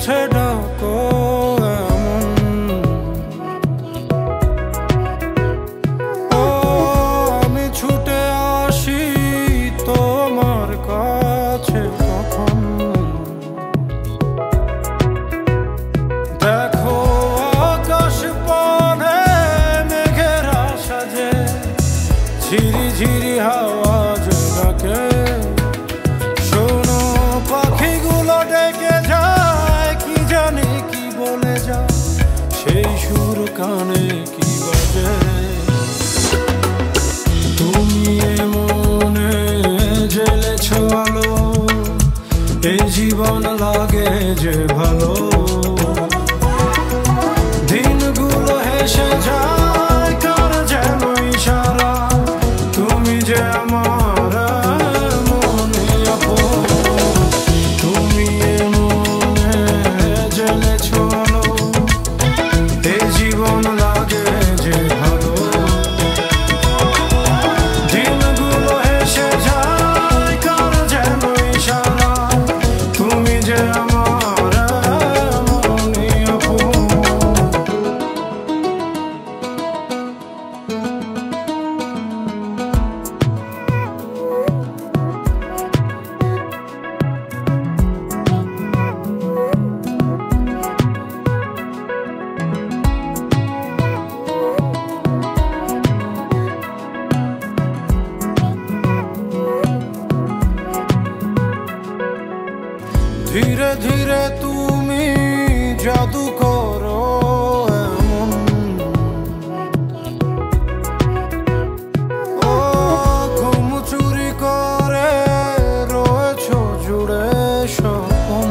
কাছে ডাকো এমন। ও আমি ছুটে আসি তোমার কাছে কখন। দেখো আকাশ পানে মেঘেরা সাজে, ঝিরি ঝিরি হাওয়া ডাকে। শোনো পাখিগুলো ডেকে যায়, কি জানি কি বলে যায়, সেই সুর কানে কি বাজে। তুমি মনে জ্বেলেছ আলো, এই জীবন লাগে যে ভালো। দিনগুলো হেসে যায় কার যেন ইশারা, তুমি যে আমার মনে আপন। তুমি মনে জ্বেলেছ আলো, এই জীবন লাগে যে ভালো। দিনগুলো হেসে যায় কার যেন ইশারা, তুমি যে আমার মনে আপন। ধীরে ধীরে তুমি জাদু করো এমন। ও ঘুম চুরি করে রয়েছ জুড়ে স্বপন।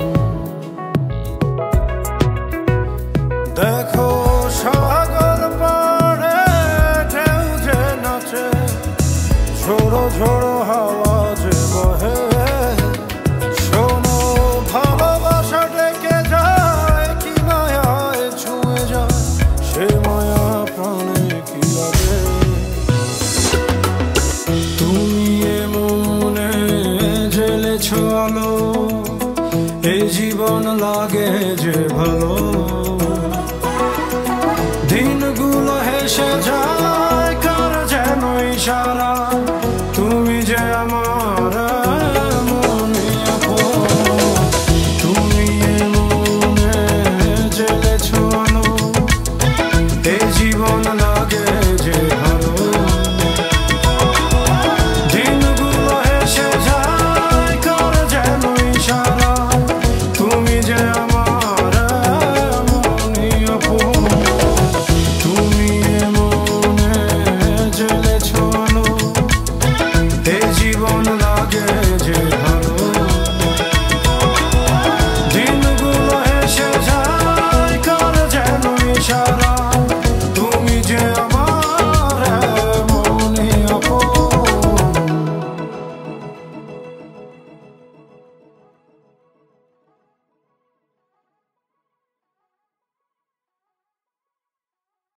দেখো সাগর পাড়ে ঢেউ যে নাচে, ঝোড়ো ঝোড়ো